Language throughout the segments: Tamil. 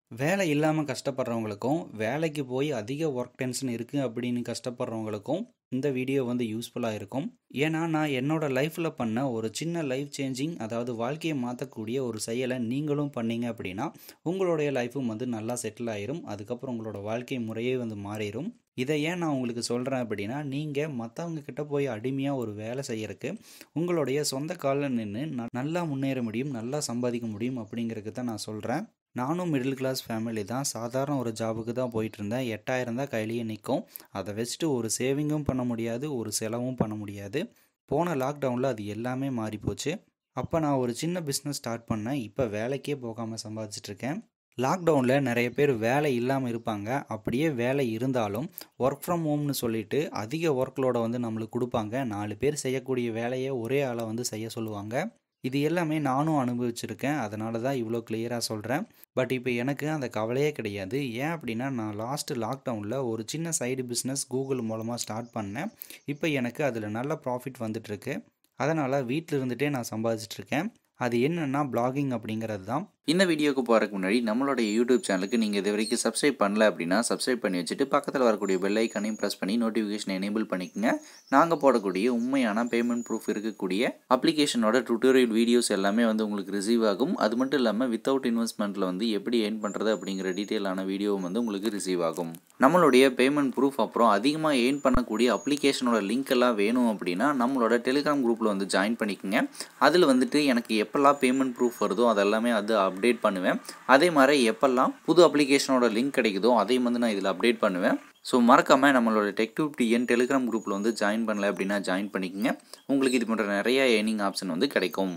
வேலை இல்லாமல் கஷ்டப்படுறவங்களுக்கும் வேலைக்கு போய் அதிக ஒர்க் டென்ஷன் இருக்குது அப்படின்னு கஷ்டப்படுறவங்களுக்கும் இந்த வீடியோ வந்து யூஸ்ஃபுல்லாக இருக்கும். ஏன்னா நான் என்னோட லைஃப்பில் பண்ண ஒரு சின்ன லைஃப் சேஞ்சிங், அதாவது வாழ்க்கையை மாற்றக்கூடிய ஒரு செயலை நீங்களும் பண்ணீங்க அப்படின்னா உங்களுடைய லைஃப்பும் வந்து நல்லா செட்டில் ஆயிரும். அதுக்கப்புறம் உங்களோட வாழ்க்கை முறையே வந்து மாறிடும். இதை ஏன் நான் உங்களுக்கு சொல்கிறேன் அப்படின்னா, நீங்கள் மற்றவங்க கிட்ட போய் அடிமையாக ஒரு வேலை செய்யறதுக்கு உங்களுடைய சொந்த காலில் நின்று நல்லா முன்னேற முடியும், நல்லா சம்பாதிக்க முடியும் அப்படிங்கிறதுக்கு தான் நான் சொல்கிறேன். நானும் மிடில் கிளாஸ் ஃபேமிலி தான். சாதாரண ஒரு ஜாபுக்கு தான் போயிட்டுருந்தேன். 8000 தான் கையிலேயே நிற்கும். அதை வச்சுட்டு ஒரு சேவிங்கும் பண்ண முடியாது, ஒரு செலவும் பண்ண முடியாது. போன லாக்டவுனில் அது எல்லாமே மாறிப்போச்சு. அப்போ நான் ஒரு சின்ன பிஸ்னஸ் ஸ்டார்ட் பண்ணேன். இப்போ வேலைக்கே போகாமல் சம்பாதிச்சிட்ருக்கேன். லாக்டவுனில் நிறைய பேர் வேலை இல்லாமல் இருப்பாங்க. அப்படியே வேலை இருந்தாலும் ஒர்க் ஃப்ரம் ஹோம்னு சொல்லிட்டு அதிக ஒர்க்லோட வந்து நம்மளுக்கு கொடுப்பாங்க. 4 பேர் செய்யக்கூடிய வேலையை ஒரே ஆளை வந்து செய்ய சொல்லுவாங்க. இது எல்லாமே நானும் அனுபவிச்சிருக்கேன். அதனால தான் இவ்வளோ கிளியராக சொல்கிறேன். பட் இப்போ எனக்கு அந்த கவலையே கிடையாது. ஏன் அப்படின்னா, நான் லாக்டவுனில் ஒரு சின்ன சைடு பிஸ்னஸ் கூகுள் மூலமாக ஸ்டார்ட் பண்ணேன். இப்போ எனக்கு அதில் நல்ல ப்ராஃபிட் வந்துட்டுருக்கு. அதனால் வீட்டில் இருந்துகிட்டே நான் சம்பாதிச்சிட்ருக்கேன். அது என்னென்னா பிளாகிங் அப்படிங்கிறது தான். இந்த வீடியோக்கு போகிறதுக்கு முன்னாடி நம்மளோட யூடியூப் சேனலுக்கு நீங்கள் இது வரைக்கும் சப்ஸ்கிரைப் பண்ணல அப்படின்னா சப்ஸ்கிரைப் பண்ணி வச்சுட்டு பக்கத்தில் வரக்கூடிய பெல் ஐக்கானையும் ப்ரெஸ் பண்ணி நோட்டிஃபிகேஷன் எனேபிள் பண்ணிக்கோங்க. நாங்கள் போடக்கூடிய உண்மையான பேமெண்ட் ப்ரூஃப் இருக்கக்கூடிய அப்ளிகேஷனோட டுட்டோரியல் வீடியோஸ் எல்லாமே வந்து உங்களுக்கு ரிசீவ் ஆகும். அது மட்டும் இல்லாமல் வித்தவுட் இன்வெஸ்ட்மெண்ட்டில் வந்து எப்படி ஏர்ன் பண்ணுறது அப்படிங்கிற டீட்டெயிலான வீடியோவும் வந்து உங்களுக்கு ரிசீவ் ஆகும். நம்மளுடைய பேமெண்ட் ப்ரூஃப் அப்புறம் அதிகமாக ஏர்ன் பண்ணக்கூடிய அப்ளிகேஷனோட லிங்க் எல்லாம் வேணும் அப்படின்னா நம்மளோட டெலிகிராம் குரூப்பில் வந்து ஜாயின் பண்ணிக்கோங்க. அதில் வந்துட்டு எனக்கு எப்போல்லாம் பேமெண்ட் ப்ரூஃப் வருதோ அதெல்லாமே அது அப்டேட் பண்ணுவேன். அதே மாதிரி எப்பெல்லாம் புது அப்ளிகேஷனோட லிங்க் கிடைக்குதோ அதையும் வந்து நான் இதில் அப்டேட் பண்ணுவேன். ஸோ மறக்காமல் நம்மளோட டெக்2TN டெலிகிராம் குரூப்பில் வந்து ஜாயின் பண்ணல அப்படின்னா ஜாயின் பண்ணிக்கோங்க. உங்களுக்கு இது போன்ற நிறைய ஏர்னிங் ஆப்ஷன் வந்து கிடைக்கும்.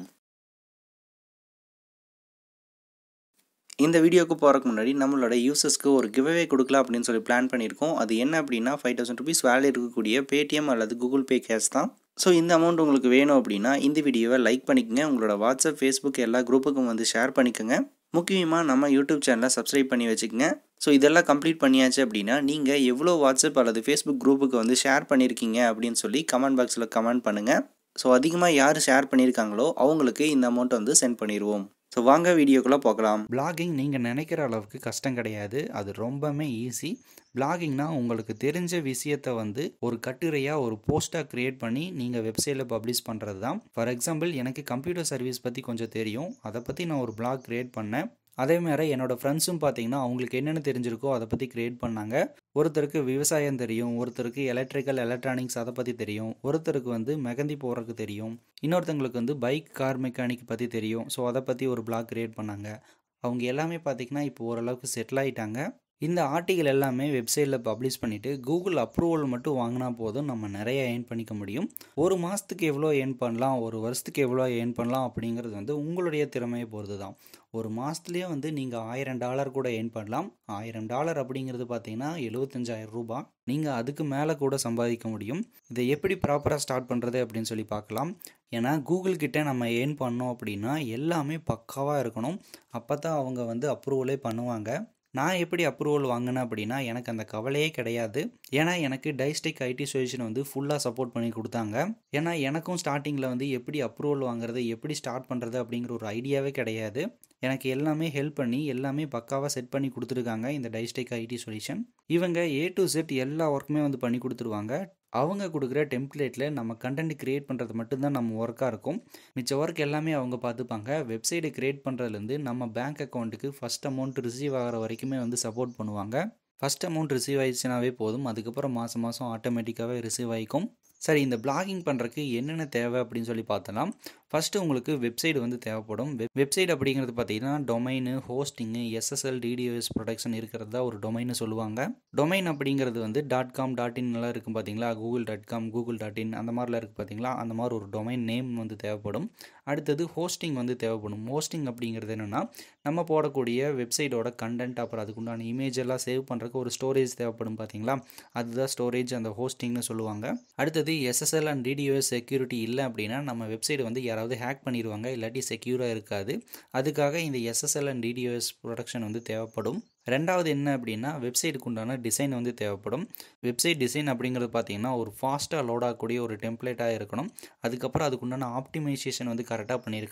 இந்த வீடியோக்கு போகிறதுக்கு முன்னாடி நம்மளோட யூசர்ஸ்க்கு ஒரு கிவ்அவே கொடுக்கலாம் அப்படின்னு சொல்லி பிளான் பண்ணியிருக்கோம். அது என்ன அப்படின்னா 5000 ருபீஸ் வேல்யூ இருக்கக்கூடிய பேடிஎம் அல்லது கூகுள் பே கேஷ் தான். ஸோ இந்த அமௌண்ட் உங்களுக்கு வேணும் அப்படின்னா இந்த வீடியோவை லைக் பண்ணிக்கோங்க. உங்களோட வாட்ஸ்அப், ஃபேஸ்புக் எல்லா குரூப்புக்கும் வந்து ஷேர் பண்ணிக்கோங்க. முக்கியமாக நம்ம யூடியூப் சேனலை சப்ஸ்கிரைப் பண்ணி வச்சுக்கோங்க. ஸோ இதெல்லாம் கம்ப்ளீட் பண்ணியாச்சு அப்படின்னா நீங்கள் எவ்வளோ வாட்ஸ்அப் அல்லது ஃபேஸ்புக் குரூப்புக்கு வந்து ஷேர் பண்ணியிருக்கீங்க அப்படின்னு சொல்லி கமெண்ட் பாக்ஸில் கமெண்ட் பண்ணுங்கள். ஸோ அதிகமாக யார் ஷேர் பண்ணியிருக்காங்களோ அவங்களுக்கு இந்த அமௌண்ட்டை வந்து சென்ட் பண்ணிடுவோம். ஸோ வாங்க வீடியோக்குள்ளே பார்க்கலாம். பிளாகிங் நீங்கள் நினைக்கிற அளவுக்கு கஷ்டம் கிடையாது. அது ரொம்பவுமே ஈஸி. பிளாகிங்னா உங்களுக்கு தெரிஞ்ச விஷயத்தை வந்து ஒரு கட்டுரையாக, ஒரு போஸ்ட்டாக க்ரியேட் பண்ணி நீங்கள் வெப்சைட்டில் பப்ளிஷ் பண்ணுறது தான். ஃபார் எக்ஸாம்பிள், எனக்கு கம்ப்யூட்டர் சர்வீஸ் பற்றி கொஞ்சம் தெரியும். அதை பற்றி நான் ஒரு பிளாக் க்ரியேட் பண்ணேன். அதேமாதிரி என்னோடய ஃப்ரெண்ட்ஸும் பார்த்தீங்கன்னா அவங்களுக்கு என்னென்ன தெரிஞ்சிருக்கோ அதை பற்றி க்ரியேட் பண்ணாங்க. ஒருத்தருக்கு விவசாயம் தெரியும், ஒருத்தருக்கு எலக்ட்ரானிக்ஸ் அதை பற்றி தெரியும், ஒருத்தருக்கு வந்து மெகந்தி போடுறதுக்கு தெரியும், இன்னொருத்தங்களுக்கு வந்து பைக், கார் மெக்கானிக் பற்றி தெரியும். ஸோ அதை பற்றி ஒரு பிளாக் க்ரியேட் பண்ணாங்க. அவங்க எல்லாமே பார்த்திங்கன்னா இப்போ ஓரளவுக்கு செட்டில் ஆகிட்டாங்க. இந்த ஆர்டிகல் எல்லாமே வெப்சைட்டில் பப்ளிஷ் பண்ணிவிட்டு கூகுள் அப்ரூவல் மட்டும் வாங்கினா போதும் நம்ம நிறைய ஏர்ன் பண்ணிக்க முடியும். ஒரு மாதத்துக்கு எவ்வளோ ஏர்ன் பண்ணலாம், ஒரு வருஷத்துக்கு எவ்வளோ ஏர்ன் பண்ணலாம் அப்படிங்கிறது வந்து உங்களுடைய திறமையை பொறுத்து தான். ஒரு மாதத்துலேயே வந்து நீங்கள் $1000 கூட ஏர்ன் பண்ணலாம். $1000 அப்படிங்கிறது பார்த்தீங்கன்னா 75,000 ரூபாய். நீங்கள் அதுக்கு மேலே கூட சம்பாதிக்க முடியும். இதை எப்படி ப்ராப்பராக ஸ்டார்ட் பண்ணுறது அப்படின்னு சொல்லி பார்க்கலாம். ஏன்னா கூகுள் கிட்டே நம்ம ஏர்ன் பண்ணோம் அப்படின்னா எல்லாமே பக்காவாக இருக்கணும். அப்போ தான் அவங்க வந்து அப்ரூவலே பண்ணுவாங்க. நான் எப்படி அப்ரூவல் வாங்கினேன் அப்படின்னா எனக்கு அந்த கவலையே கிடையாது. ஏன்னா எனக்கு டைஸ்டெக் ஐடி சொல்யூஷன் வந்து ஃபுல்லாக சப்போர்ட் பண்ணி கொடுத்தாங்க. ஏன்னா எனக்கும் ஸ்டார்டிங்கில் வந்து எப்படி அப்ரூவல் வாங்குறது, எப்படி ஸ்டார்ட் பண்ணுறது அப்படிங்கிற ஒரு ஐடியாவே கிடையாது. எனக்கு எல்லாமே ஹெல்ப் பண்ணி எல்லாமே பக்காவாக செட் பண்ணி கொடுத்துருக்காங்க இந்த டைஸ்டெக் ஐடி சொல்யூஷன். இவங்க A to Z எல்லா ஒர்க்குமே வந்து பண்ணி கொடுத்துருவாங்க. அவங்க கொடுக்குற டெம்ப்ளேட்டில் நம்ம கண்டென்ட் க்ரியேட் பண்ணுறது மட்டும்தான் நம்ம ஒர்க்காக இருக்கும். மிச்ச ஒர்க் எல்லாமே அவங்க பார்த்துப்பாங்க. வெப்சைட்டை க்ரியேட் பண்ணுறதுலேருந்து நம்ம பேங்க் அக்கௌண்ட்டுக்கு ஃபஸ்ட் அமௌண்ட் ரிசீவ் ஆகிற வரைக்குமே வந்து சப்போர்ட் பண்ணுவாங்க. ஃபஸ்ட் அமௌண்ட் ரிசீவ் ஆகிடுச்சுனாவே போதும், அதுக்கப்புறம் மாதம் மாதம் ஆட்டோமேட்டிக்காகவே ரிசீவ் ஆகிக்கும். சரி, இந்த பிளாகிங் பண்ணுறதுக்கு என்னென்ன தேவை அப்படின்னு சொல்லி பார்த்தலாம். ஃபஸ்ட்டு உங்களுக்கு வெப்சைட் வந்து தேவைப்படும். வெப்சைட் அப்படிங்கிறது பார்த்தீங்கன்னா domain, hosting, SSL, DDoS protection இருக்கிறது தான் ஒரு டொமைன்னு சொல்லுவாங்க. டொமைன் அப்படிங்கிறது வந்து .com, .in எல்லாம் இருக்கும் பார்த்தீங்களா, google.com, google.in அந்த மாதிரிலாம் இருக்குது பார்த்தீங்களா, அந்த மாதிரி ஒரு டொமைன் நேம் வந்து தேவைப்படும். அடுத்தது ஹோஸ்டிங் வந்து தேவைப்படும். ஹோஸ்டிங் அப்படிங்கிறது என்னென்னா நம்ம போடக்கூடிய வெப்சைட்டோட கண்டென்ட், அப்புறம் அதுக்குண்டான இமேஜ் எல்லாம் சேவ் பண்ணுறதுக்கு ஒரு ஸ்டோரேஜ் தேவைப்படும் பார்த்தீங்களா, அதுதான் ஸ்டோரேஜ், அந்த ஹோஸ்டிங்னு சொல்லுவாங்க. அடுத்தது SSL அண்ட் DDoS செக்யூரிட்டி இல்லை அப்படின்னா நம்ம வெப்சைட் வந்து யாராவது ஹேக் பண்ணிடுவாங்க, இல்லாட்டி செக்யூராக இருக்காது. அதுக்காக இந்த SSL அண்ட் DDoS ப்ரொடெக்ஷன் வந்து தேவைப்படும். ரெண்டாவது என்ன அப்படின்னா வெப்சைட்டுக்கு உண்டான டிசைன் வந்து தேவைப்படும். வெப்சைட் டிசைன் அப்படிங்கிறது பார்த்தீங்கன்னா ஒரு ஃபாஸ்ட்டாக லோட் ஆகக்கூடிய ஒரு டெம்ப்ளேட்டாக இருக்கணும். அதுக்கப்புறம் அதுக்குண்டான ஆப்டிமைசேஷன் வந்து கரெக்டாக பண்ணியிருக்கணும்.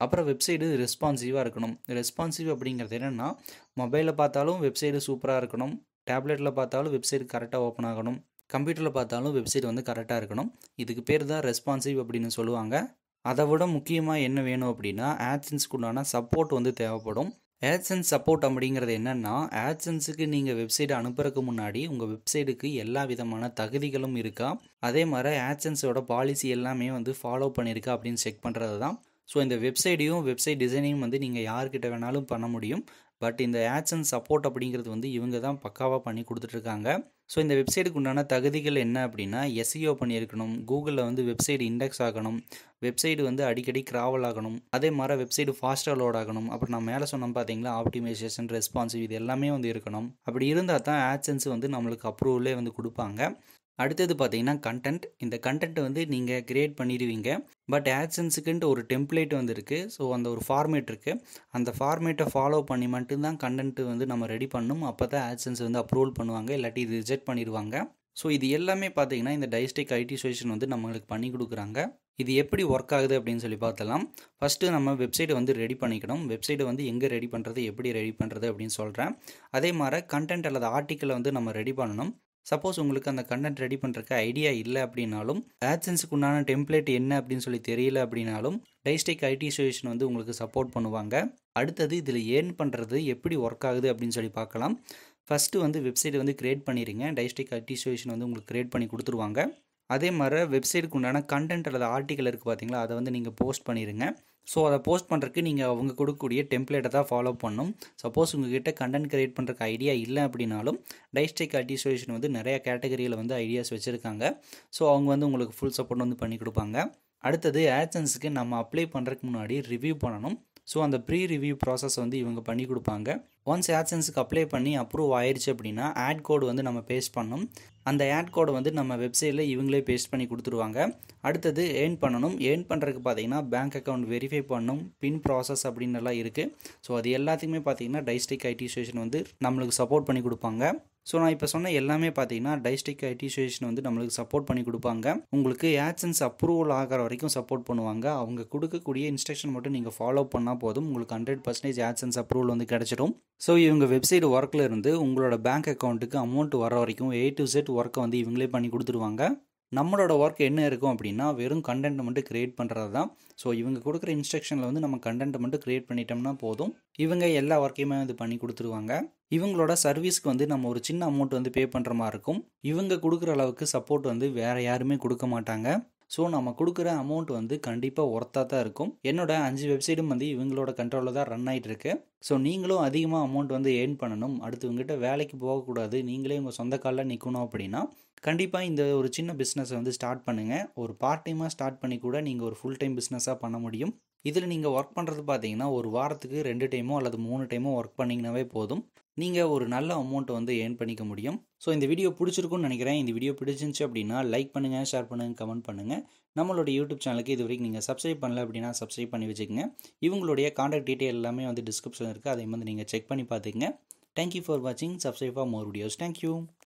அப்புறம் வெப்சைட்டு ரெஸ்பான்சிவாக இருக்கணும். ரெஸ்பான்சிவ் அப்படிங்கிறது என்னென்னா, மொபைலில் பார்த்தாலும் வெப்சைட்டு சூப்பராக இருக்கணும், டேப்லெட்டில் பார்த்தாலும் வெப்சைட் கரெக்டாக ஓப்பன் ஆகணும், கம்ப்யூட்டரில் பார்த்தாலும் வெப்சைட் வந்து கரெக்டாக இருக்கணும். இதுக்கு பேர் தான் ரெஸ்பான்சிவ் அப்படின்னு சொல்லுவாங்க. அதை விட முக்கியமாக என்ன வேணும் அப்படின்னா, ஆட்சன்ஸ்க்கு உண்டான சப்போர்ட் வந்து தேவைப்படும். ஆட்சன்ஸ் சப்போர்ட் அப்படிங்கிறது என்னென்னா, ஆட்சன்ஸுக்கு நீங்கள் வெப்சைட் அனுப்புறதுக்கு முன்னாடி உங்கள் வெப்சைட்டுக்கு எல்லா விதமான தகுதிகளும் இருக்கா, அதே மாதிரி ஆட்சன்ஸோட பாலிசி எல்லாமே வந்து ஃபாலோ பண்ணியிருக்கா அப்படின்னு செக் பண்ணுறது தான். ஸோ இந்த வெப்சைட்டையும் வெப்சைட் டிசைனையும் வந்து நீங்கள் யார்கிட்ட வேணாலும் பண்ண முடியும். பட் இந்த ஆட்சன்ஸ் சப்போர்ட் அப்படிங்கிறது வந்து இவங்க தான் பக்காவாக பண்ணி கொடுத்துட்ருக்காங்க. ஸோ இந்த வெப்சைட்டுக்கு உண்டான தகுதிகள் என்ன அப்படின்னா, எஸ்இஓ பண்ணியிருக்கணும், கூகுளில் வந்து வெப்சைட் இண்டெக்ஸ் ஆகணும், வெப்சைட் வந்து அடிக்கடி கிராவல் ஆகணும், அதே மாதிரி வெப்சைட் ஃபாஸ்ட்டாக லோட் ஆகணும். அப்புறம் நான் மேலே சொன்னோம் பார்த்தீங்களா, ஆப்டிமைசேஷன், ரெஸ்பான்சிவ், இது எல்லாமே வந்து இருக்கணும். அப்படி இருந்தால் தான் ஆட்சன்ஸ் வந்து நம்மளுக்கு அப்ரூவலே வந்து கொடுப்பாங்க. அடுத்தது பார்த்தீங்கன்னா கண்டென்ட். இந்த கண்டென்ட் வந்து நீங்கள் கிரியேட் பண்ணிடுவீங்க. பட் ஆட்சன்ஸுக்குன்ட்டு ஒரு டெம்ப்ளேட் வந்து இருக்குது. ஸோ அந்த ஒரு ஃபார்மேட் இருக்குது. அந்த ஃபார்மேட்டை ஃபாலோ பண்ணி மட்டும்தான் கண்டென்ட் வந்து நம்ம ரெடி பண்ணணும். அப்போ தான் ஆட்சன்ஸ் வந்து அப்ரூவல் பண்ணுவாங்க, இல்லாட்டி ரிஜெக்ட் பண்ணிடுவாங்க. ஸோ இது எல்லாமே பார்த்தீங்கன்னா இந்த டைஸ்டெக் ஐடி சொல்யூஷன் வந்து நம்மளுக்கு பண்ணி கொடுக்குறாங்க. இது எப்படி ஒர்க் ஆகுது அப்படின்னு சொல்லி பார்த்தலாம். ஃபஸ்ட்டு நம்ம வெப்சைட்டை வந்து ரெடி பண்ணிக்கணும். வெப்சைட்டை வந்து எங்கே ரெடி பண்ணுறது, எப்படி ரெடி பண்ணுறது அப்படின்னு சொல்கிறேன். அதே மாதிரி கண்டென்ட் அல்லது ஆர்டிக்கலை வந்து நம்ம ரெடி பண்ணணும். சப்போஸ் உங்களுக்கு அந்த கண்டென்ட் ரெடி பண்ணுறக்கு ஐடியா இல்லை அப்படின்னாலும், ஆட்சன்ஸுக்கு உண்டான டெம்ப்ளேட் என்ன அப்படின்னு சொல்லி தெரியல அப்படின்னாலும், டைஸ்டெக் ஐடி சொல்யூஷன் வந்து உங்களுக்கு சப்போர்ட் பண்ணுவாங்க. அடுத்தது இதில் ஏர்ன் பண்ணுறது எப்படி ஒர்க் ஆகுது அப்படின்னு சொல்லி பார்க்கலாம். ஃபஸ்ட்டு வந்து வெப்சைட்டை வந்து கிரியேட் பண்ணிடுங்க. டைஸ்டெக் ஐடி சொல்யூஷன் வந்து உங்களுக்கு கிரியேட் பண்ணி கொடுத்துருவாங்க. அதே மாதிரி வெப்சைட்டுக்கு உண்டான கண்டென்ட் அல்லது ஆர்டிக்கல் இருக்குது பார்த்தீங்களா, அதை வந்து நீங்கள் போஸ்ட் பண்ணிடுங்க. ஸோ அதை போஸ்ட் பண்ணுறதுக்கு நீங்கள் அவங்க கொடுக்கக்கூடிய டெம்ப்ளேட்டை தான் ஃபாலோ பண்ணணும். சப்போஸ் உங்கள்கிட்ட கண்டென்ட் கிரியேட் பண்ணுறக்கு ஐடியா இல்லை அப்படின்னாலும், டைஸ்டெக் ஐடி சொல்யூஷன் வந்து நிறையா கேட்டகரியில் வந்து ஐடியாஸ் வச்சுருக்காங்க. ஸோ அவங்க வந்து உங்களுக்கு ஃபுல் சப்போர்ட் வந்து பண்ணி கொடுப்பாங்க. அடுத்தது ஆட்சன்ஸுக்கு நம்ம அப்ளை பண்ணுறதுக்கு முன்னாடி ரிவ்யூ பண்ணணும். ஸோ அந்த ப்ரீ ரிவ்யூ ப்ராசஸ் வந்து இவங்க பண்ணி கொடுப்பாங்க. ஒன்ஸ் ஆட்சன்ஸுக்கு அப்ளை பண்ணி அப்ரூவ் ஆயிடுச்சு அப்படின்னா, ஆட் கோடு வந்து நம்ம பேஸ்ட் பண்ணணும். அந்த ஆட் கோடை வந்து நம்ம வெப்சைட்டில் இவங்களே பேஸ்ட் பண்ணி கொடுத்துருவாங்க. அடுத்தது ஏர்ன் பண்ணணும். ஏர்ன் பண்ணுறதுக்கு பார்த்தீங்கன்னா பேங்க் அக்கௌண்ட் வெரிஃபை பண்ணணும், பின் ப்ராசஸ் அப்படின்னு எல்லாம் இருக்குது. ஸோ அது எல்லாத்துக்குமே பார்த்தீங்கன்னா டைஸ்டெக் ஐடி சொல்யூஷன் வந்து நம்மளுக்கு சப்போர்ட் பண்ணி கொடுப்பாங்க. ஸோ நான் இப்போ சொன்ன எல்லாமே பார்த்தீங்கன்னா டைஸ்டெக் ஐடி சொல்யூஷன் வந்து நம்மளுக்கு சப்போர்ட் பண்ணி கொடுப்பாங்க. உங்களுக்கு ஆட்சன்ஸ் அப்ரூவல் ஆகிற வரைக்கும் சப்போர்ட் பண்ணுவாங்க. அவங்க கொடுக்கக்கூடிய இன்ஸ்ட்ரக்ஷன் மட்டும் நீங்கள் ஃபாலோ பண்ணால் போதும், உங்களுக்கு 100% ஆட்சன்ஸ் அப்ரூவல் வந்து கிடச்சிடும். ஸோ இவங்க வெப்சைட் ஒர்க்கில் இருந்து உங்களோட பேங்க் அக்கௌண்ட்டுக்கு அமௌண்ட் வர வரைக்கும் A to Z ஒர்க்கை வந்து இவங்களே பண்ணி கொடுத்துருவாங்க. நம்மளோட ஒர்க் என்ன இருக்கும் அப்படின்னா, வெறும் கண்டென்ட் மட்டும் கிரியேட் பண்ணுறது தான். ஸோ இவங்க கொடுக்குற இன்ஸ்ட்ரக்ஷனில் வந்து நம்ம கண்டென்ட் மட்டும் கிரியேட் பண்ணிட்டோம்னா போதும், இவங்க எல்லா ஒர்க்கையுமே வந்து பண்ணி கொடுத்துருவாங்க. இவங்களோட சர்வீஸ்க்கு வந்து நம்ம ஒரு சின்ன அமௌண்ட் வந்து பே பண்ணுற மாதிரி இருக்கும். இவங்க கொடுக்குற அளவுக்கு சப்போர்ட் வந்து வேறு யாருமே கொடுக்க மாட்டாங்க. ஸோ நம்ம கொடுக்குற அமௌண்ட் வந்து கண்டிப்பாக ஒர்த்தாக தான் இருக்கும். என்னோட 5 வெப்சைட்டும் வந்து இவங்களோட கண்ட்ரோலில் தான் ரன் ஆகிட்டு இருக்கு. ஸோ நீங்களும் அதிகமாக அமௌண்ட் வந்து ஏர்ன் பண்ணணும், அடுத்து உங்ககிட்ட வேலைக்கு போகக்கூடாது, நீங்களே உங்கள் சொந்த காலில் நிற்கணும் அப்படின்னா, கண்டிப்பாக இந்த ஒரு சின்ன பிஸ்னஸை வந்து ஸ்டார்ட் பண்ணுங்கள். ஒரு பார்ட் டைமாக ஸ்டார்ட் பண்ணி கூட நீங்கள் ஒரு ஃபுல் டைம் பிஸ்னஸாக பண்ண முடியும். இதில் நீங்கள் ஒர்க் பண்ணுறது பார்த்தீங்கன்னா, ஒரு வாரத்துக்கு 2 டைமோ அல்லது 3 டைமோ ஒர்க் பண்ணிங்கனாவே போதும், நீங்கள் ஒரு நல்ல அமௌண்ட்டை வந்து ஏர்ன் பண்ணிக்க முடியும். ஸோ இந்த வீடியோ பிடிச்சிருக்குன்னு நினைக்கிறேன். இந்த வீடியோ பிடிச்சிருந்துச்சு அப்படின்னா லைக் பண்ணுங்கள், ஷேர் பண்ணுங்கள், கமெண்ட் பண்ணுங்கள். நம்மளோட யூடியூப் சேனலுக்கு இது வரைக்கும் நீங்கள் சப்ஸ்கிரைப் பண்ணல அப்படின்னா சப்ஸ்கிரைப் பண்ணி வச்சுக்கோங்க. இவங்களுடைய கான்டாக்ட் டீட்டெயில் எல்லாமே வந்து டிஸ்கிரிப்ஷன் இருக்குது, அதை வந்து நீங்கள் செக் பண்ணி பார்த்துக்கங்க. தேங்க்யூ ஃபார் வாட்சிங். Subscribe for more videos. Thank you.